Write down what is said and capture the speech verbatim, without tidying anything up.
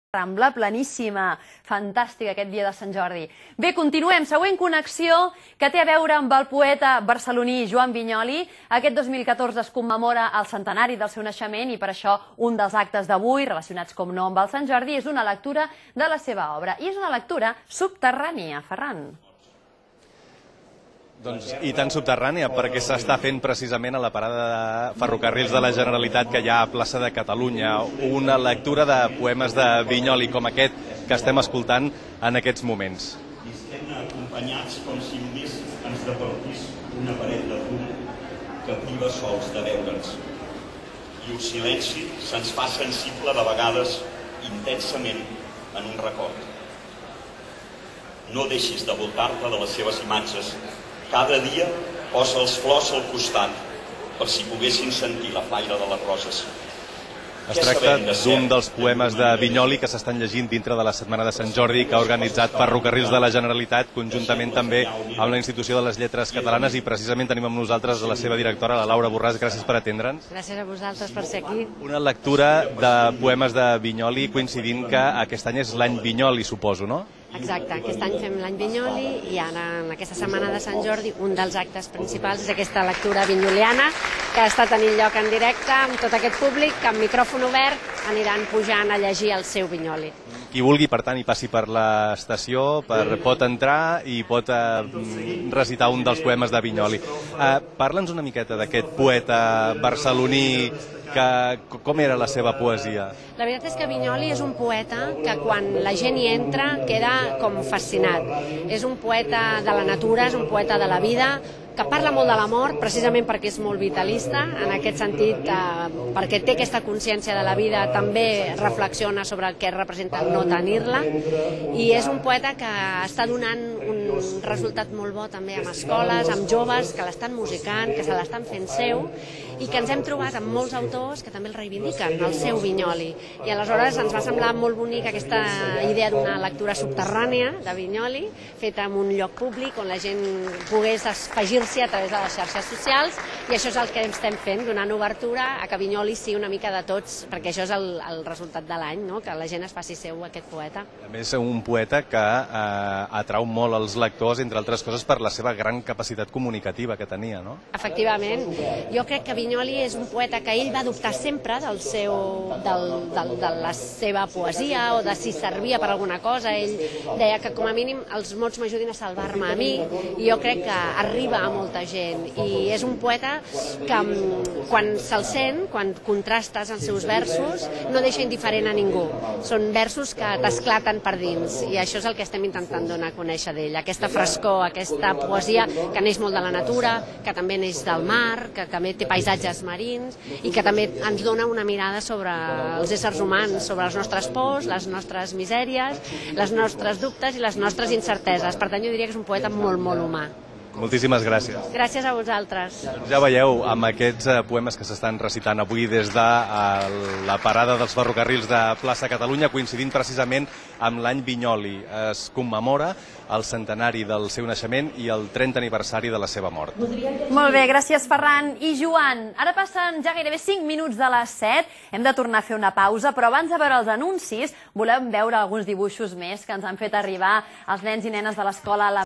Rambla pleníssima, fantàstica aquest dia de Sant Jordi. Bé, continuem, següent connexió que té a veure amb el poeta barceloní Joan Vinyoli. Aquest dos mil catorze es commemora el centenari del seu naixement i per això un dels actes d'avui, relacionats com no amb el Sant Jordi, és una lectura de la seva obra. I és una lectura subterrània, Ferran. Doncs, i tan subterrània, perquè s'està fent precisament a la parada de ferrocarrils de la Generalitat que hi ha a plaça de Catalunya. Una lectura de poemes de Vinyoli com aquest que estem escoltant en aquests moments. I estem acompanyats com si només ens departís una paret de fum que priva sols de veure'ns. I el silenci se'ns fa sensible de vegades intensament en un record. No deixis de voltar-te de les seves imatges. Cada dia posa els flors al costat, per si poguessin sentir la flaire de les roses. Es tracta d'un dels poemes de Vinyoli que s'estan llegint dintre de la Setmana de Sant Jordi que ha organitzat Ferrocarrils de la Generalitat, conjuntament també amb la Institució de les Lletres Catalanes, i precisament tenim amb nosaltres la seva directora, la Laura Borràs. Gràcies per atendre'ns. Gràcies a vosaltres per ser aquí. Una lectura de poemes de Vinyoli coincidint que aquest any és l'any Vinyoli, suposo, no? Exacte, aquest any fem l'any Vinyoli i ara en aquesta setmana de Sant Jordi un dels actes principals és aquesta lectura vinyoliana que està tenint lloc en directe amb tot aquest públic que amb micròfon obert aniran pujant a llegir el seu Vinyoli. Qui vulgui, per tant, hi passi per l'estació, per, pot entrar i pot eh, recitar un dels poemes de Vinyoli. Eh, Parla'ns una miqueta d'aquest poeta barceloní, que, com era la seva poesia? La veritat és que Vinyoli és un poeta que quan la gent hi entra queda com fascinat. És un poeta de la natura, és un poeta de la vida, que parla molt de la mort, precisament perquè és molt vitalista, en aquest sentit, eh, perquè té aquesta consciència de la vida, també reflexiona sobre el que representa no tenir-la, i és un poeta que està donant un resultat molt bo també amb escoles, amb joves que l'estan musicant, que se l'estan fent seu, i que ens hem trobat amb molts autors que també el reivindiquen, el seu Vinyoli. I aleshores ens va semblar molt bonic aquesta idea d'una lectura subterrània de Vinyoli, feta en un lloc públic on la gent pogués afegir-s'hi a través de les xarxes socials, i això és el que estem fent, donant obertura a que Vinyoli sigui una mica de tots, perquè això és el, el resultat de l'any, no? Que la gent es faci seu aquest poeta. A més, un poeta que eh, atrau molt els lectors, entre altres coses, per la seva gran capacitat comunicativa que tenia, no? Efectivament. Jo crec que Vinyoli és un poeta que ell va dubtar sempre del seu, del, del, de la seva poesia o de si servia per alguna cosa. Ell deia que com a mínim els mots m'ajudin a salvar-me a mi, i jo crec que arriba a molta gent. I és un poeta que quan se'l sent, quan contrastes els seus versos, no deixa indiferent a ningú. Són versos que t'esclaten per dins, i això és el que estem intentant donar a conèixer d'ell. Aquesta frescor, aquesta poesia que neix molt de la natura, que també neix del mar, que també té paisatges marins i que també ens dona una mirada sobre els éssers humans, sobre les nostres pors, les nostres misèries, les nostres dubtes i les nostres incerteses. Per tant, jo diria que és un poeta molt, molt humà. Moltíssimes gràcies. Gràcies a vosaltres. Ja veieu, amb aquests eh, poemes que s'estan recitant avui des de eh, la parada dels ferrocarrils de plaça Catalunya, coincidint precisament amb l'any Vinyoli. Es commemora el centenari del seu naixement i el trentè aniversari de la seva mort. Molt bé, gràcies Ferran. I Joan, ara passen ja gairebé cinc minuts de les set, hem de tornar a fer una pausa, però abans de veure els anuncis volem veure alguns dibuixos més que ens han fet arribar els nens i nenes de l'escola